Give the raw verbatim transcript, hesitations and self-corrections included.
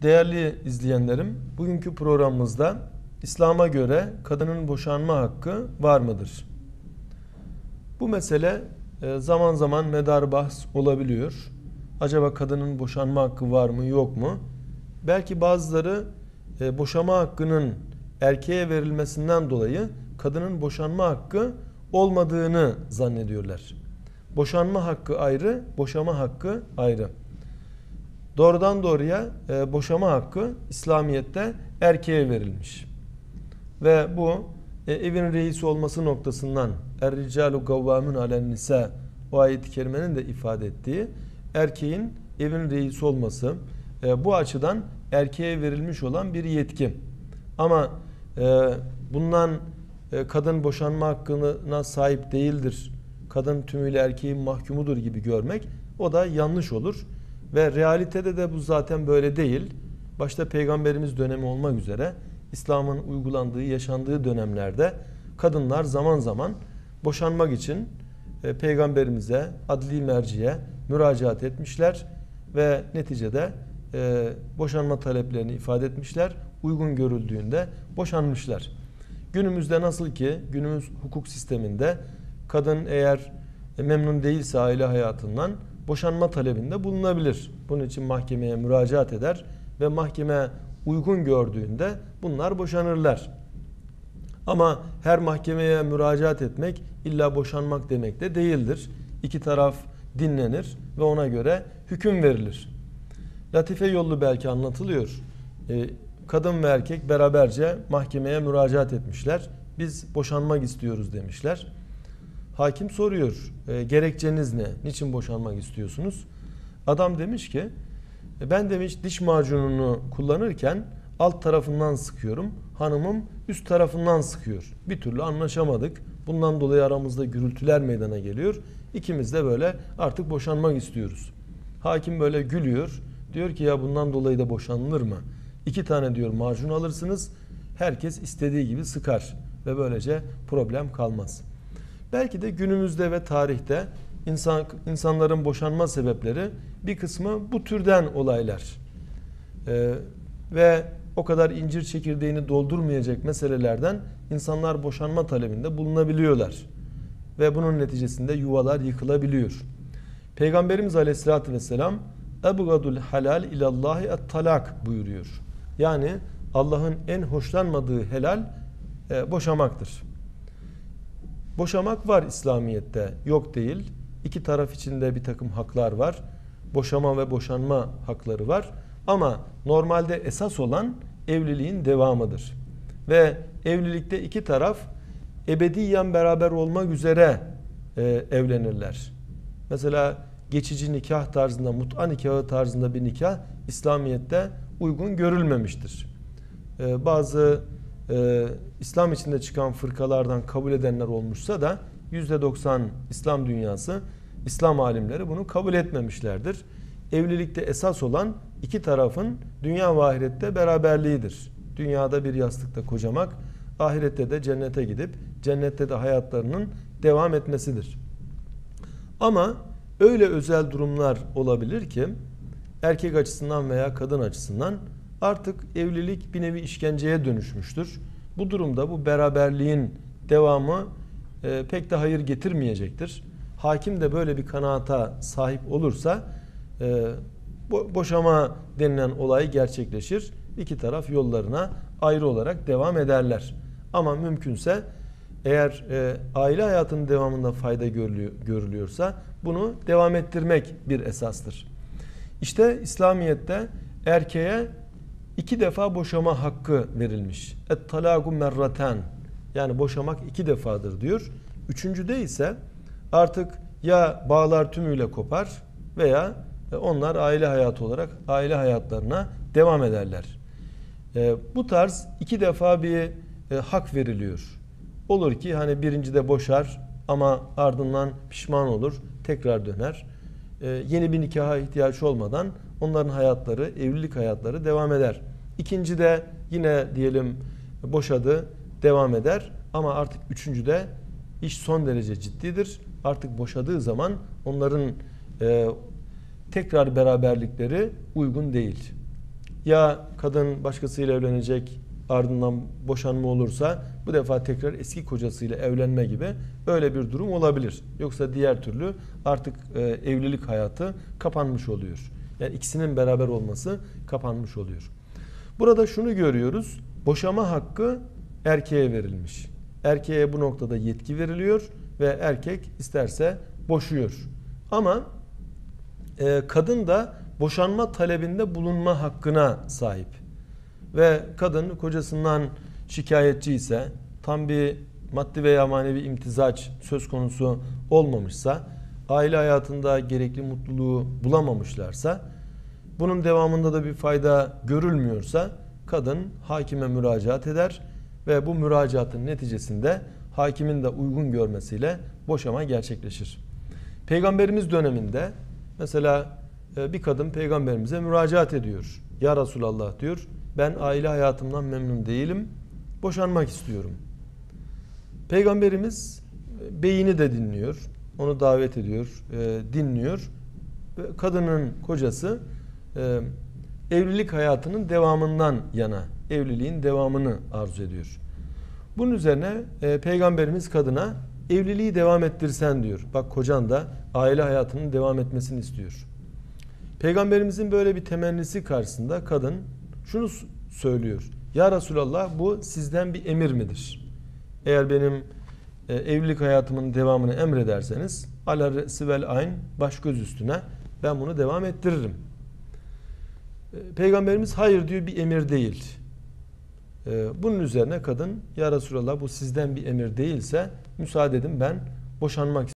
Değerli izleyenlerim, bugünkü programımızda İslam'a göre kadının boşanma hakkı var mıdır? Bu mesele zaman zaman medar bahs olabiliyor. Acaba kadının boşanma hakkı var mı yok mu? Belki bazıları boşanma hakkının erkeğe verilmesinden dolayı kadının boşanma hakkı olmadığını zannediyorlar. Boşanma hakkı ayrı, boşama hakkı ayrı. Doğrudan doğruya e, boşama hakkı İslamiyet'te erkeğe verilmiş. Ve bu e, evin reisi olması noktasından Er-ricalu gavvamun alen nisa, o ayet-i kerimenin de ifade ettiği erkeğin evin reisi olması, e, bu açıdan erkeğe verilmiş olan bir yetki. Ama e, bundan e, kadın boşanma hakkına sahip değildir, kadın tümüyle erkeğin mahkumudur gibi görmek, o da yanlış olur. Ve realitede de bu zaten böyle değil. Başta Peygamberimiz dönemi olmak üzere İslam'ın uygulandığı, yaşandığı dönemlerde kadınlar zaman zaman boşanmak için e, Peygamberimize, adli merciye müracaat etmişler ve neticede e, boşanma taleplerini ifade etmişler. Uygun görüldüğünde boşanmışlar. Günümüzde nasıl ki günümüz hukuk sisteminde kadın eğer e, memnun değilse aile hayatından boşanma talebinde bulunabilir. Bunun için mahkemeye müracaat eder ve mahkeme uygun gördüğünde bunlar boşanırlar. Ama her mahkemeye müracaat etmek illa boşanmak demek de değildir. İki taraf dinlenir ve ona göre hüküm verilir. Latife yollu belki anlatılıyor. Kadın ve erkek beraberce mahkemeye müracaat etmişler. Biz boşanmak istiyoruz demişler. Hakim soruyor, e, gerekçeniz ne? Niçin boşanmak istiyorsunuz? Adam demiş ki, ben demiş diş macununu kullanırken alt tarafından sıkıyorum. Hanımım üst tarafından sıkıyor. Bir türlü anlaşamadık. Bundan dolayı aramızda gürültüler meydana geliyor. İkimiz de böyle artık boşanmak istiyoruz. Hakim böyle gülüyor. Diyor ki ya bundan dolayı da boşanılır mı? İki tane diyor macun alırsınız. Herkes istediği gibi sıkar. Ve böylece problem kalmaz. Belki de günümüzde ve tarihte insan, insanların boşanma sebepleri bir kısmı bu türden olaylar. Ee, ve o kadar incir çekirdeğini doldurmayacak meselelerden insanlar boşanma talebinde bulunabiliyorlar. Ve bunun neticesinde yuvalar yıkılabiliyor. Peygamberimiz Aleyhisselatü Vesselam "Ebgadul halal ilallahi et-talak" buyuruyor. Yani Allah'ın en hoşlanmadığı helal e, boşamaktır. Boşamak var İslamiyet'te, yok değil. İki taraf içinde bir takım haklar var. Boşama ve boşanma hakları var. Ama normalde esas olan evliliğin devamıdır. Ve evlilikte iki taraf ebediyen beraber olmak üzere e, evlenirler. Mesela geçici nikah tarzında, mut'a nikahı tarzında bir nikah İslamiyet'te uygun görülmemiştir. E, bazı Ee, İslam içinde çıkan fırkalardan kabul edenler olmuşsa da yüzde doksan İslam dünyası, İslam alimleri bunu kabul etmemişlerdir. Evlilikte esas olan iki tarafın dünya ve ahirette beraberliğidir. Dünyada bir yastıkta kocamak, ahirette de cennete gidip cennette de hayatlarının devam etmesidir. Ama öyle özel durumlar olabilir ki erkek açısından veya kadın açısından artık evlilik bir nevi işkenceye dönüşmüştür. Bu durumda bu beraberliğin devamı e, pek de hayır getirmeyecektir. Hakim de böyle bir kanaata sahip olursa e, bo boşama denilen olay gerçekleşir. İki taraf yollarına ayrı olarak devam ederler. Ama mümkünse eğer e, aile hayatının devamında fayda görülüyor, görülüyorsa bunu devam ettirmek bir esastır. İşte İslamiyet'te erkeğe İki defa boşama hakkı verilmiş. Et-talagu merraten. Yani boşamak iki defadır diyor. Üçüncüde ise artık ya bağlar tümüyle kopar veya onlar aile hayatı olarak aile hayatlarına devam ederler. E, bu tarz iki defa bir e, hak veriliyor. Olur ki hani birincide boşar ama ardından pişman olur, tekrar döner. E, yeni bir nikaha ihtiyaç olmadan onların hayatları, evlilik hayatları devam eder. İkinci de yine diyelim boşadı, devam eder. Ama artık üçüncü de iş son derece ciddidir. Artık boşadığı zaman onların e, tekrar beraberlikleri uygun değil. Ya kadın başkasıyla evlenecek, ardından boşanma olursa bu defa tekrar eski kocasıyla evlenme gibi öyle bir durum olabilir. Yoksa diğer türlü artık e, evlilik hayatı kapanmış oluyor. Yani ikisinin beraber olması kapanmış oluyor. Burada şunu görüyoruz. Boşama hakkı erkeğe verilmiş. Erkeğe bu noktada yetki veriliyor ve erkek isterse boşuyor. Ama e, kadın da boşanma talebinde bulunma hakkına sahip. Ve kadın kocasından şikayetçi ise, tam bir maddi veya manevi imtizaç söz konusu olmamışsa, aile hayatında gerekli mutluluğu bulamamışlarsa, bunun devamında da bir fayda görülmüyorsa kadın hakime müracaat eder ve bu müracaatın neticesinde hakimin de uygun görmesiyle boşama gerçekleşir. Peygamberimiz döneminde mesela bir kadın peygamberimize müracaat ediyor. Ya Resulallah diyor, ben aile hayatımdan memnun değilim, boşanmak istiyorum. Peygamberimiz beyini de dinliyor, onu davet ediyor, dinliyor. Kadının kocası evlilik hayatının devamından yana, evliliğin devamını arzu ediyor. Bunun üzerine Peygamberimiz kadına evliliği devam ettirsen diyor. Bak, kocan da aile hayatının devam etmesini istiyor. Peygamberimizin böyle bir temennisi karşısında kadın şunu söylüyor. Ya Resulallah, bu sizden bir emir midir? Eğer benim e, evlilik hayatımın devamını emrederseniz ala re'si vel ayn, baş göz üstüne ben bunu devam ettiririm. E, Peygamberimiz hayır diyor, bir emir değil. E, bunun üzerine kadın ya Resulallah, bu sizden bir emir değilse müsaade edin, ben boşanmak